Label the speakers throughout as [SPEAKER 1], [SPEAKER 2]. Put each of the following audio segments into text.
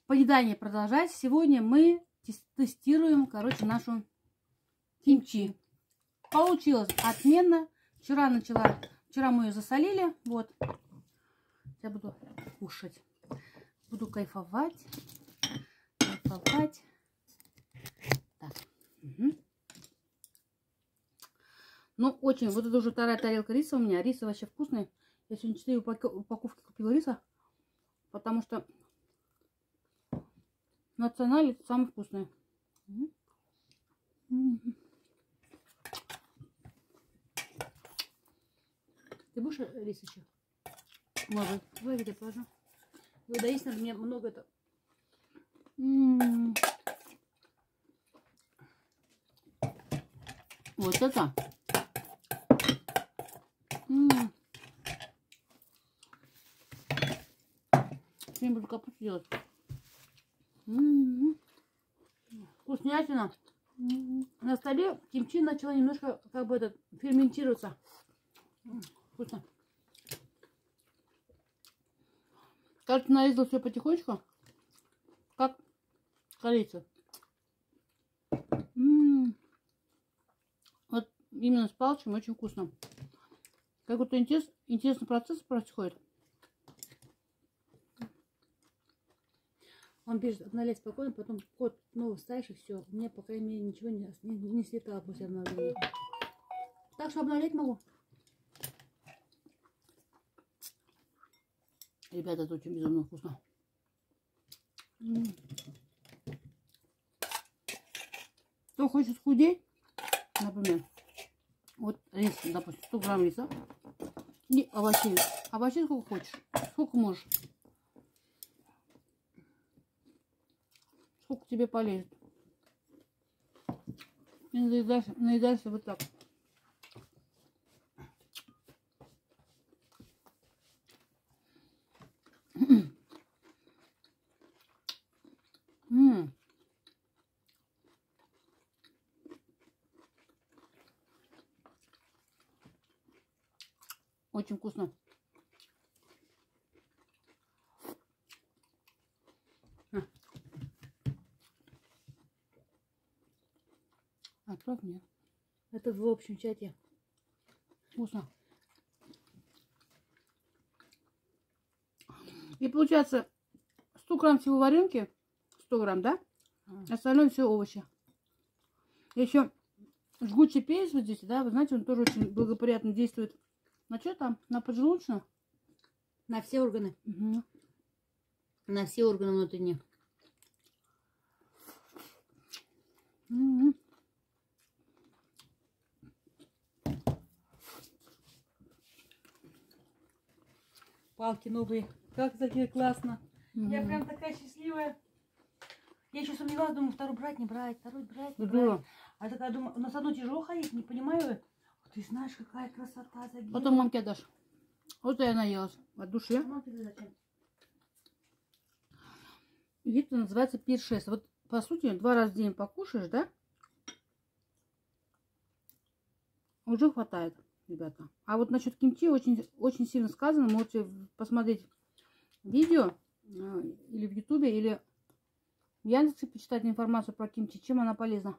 [SPEAKER 1] поедание продолжать. Сегодня мы тестируем, короче, нашу кимчи. Получилось отменно. Вчера мы ее засолили. Вот. Я буду кушать. Буду кайфовать. Так. Угу. Ну, очень. Вот это уже вторая тарелка риса у меня. Рис вообще вкусный. Я сегодня 4 упаковки купила риса. Потому что националь это самый вкусный. Ты будешь рис еще? Может. Давай, я положу. Вы доесть надо, мне много это. Вот это. Я буду капусту делать. Вкуснятина. На столе кимчи начала немножко как бы ферментироваться. Вкусно. Кажется, нарезала все потихонечку. Как корейцы. Вот именно с палочками очень вкусно. Какой-то интересный процесс происходит. Он пишет, обновлять спокойно, потом код новый ставишь и все. Мне, по крайней мере, ничего не слетало после обновления. Так что обновлять могу. Ребята, это очень безумно вкусно. Кто хочет худеть, например, вот рис, допустим, 100 грамм риса и овощей. Овощей сколько хочешь, сколько можешь. Сколько тебе полезет. И наедаешься вот так. Очень вкусно. Отправь мне. Это в общем чате. Вкусно. И получается 100 грамм всего варенки. 100 грамм, да? Остальное все овощи. Еще жгучий перец вот здесь, да, вы знаете, он тоже очень благоприятно действует. На что там? На поджелудочную?
[SPEAKER 2] На все органы.
[SPEAKER 1] Угу.
[SPEAKER 2] На все органы внутренние.
[SPEAKER 1] Палки новые. Как такие классно. Я прям такая счастливая. Я еще сомневалась, думаю, второй брать, не брать, второй брать, не брать. А такая думаю, у нас одно тяжело ходить, не понимаю. Ты знаешь, какая красота.
[SPEAKER 2] Потом мамке отдашь.
[SPEAKER 1] Вот я наелась от души. Вид называется пиршест. Вот по сути 2 раза в день покушаешь, да? Уже хватает, ребята. А вот насчет кимчи очень сильно сказано. Можете посмотреть видео или в ютубе, или в Яндексе почитать информацию про кимчи, чем она полезна.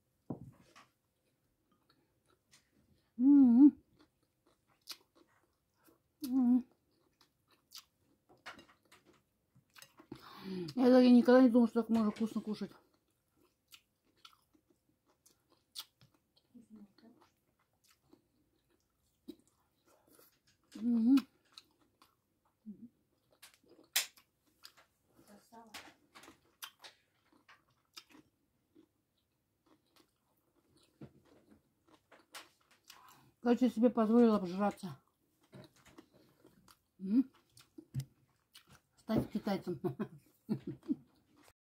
[SPEAKER 1] Я никогда не думала, что так можно вкусно кушать. Короче, я себе позволила обжраться. Стать китайцем.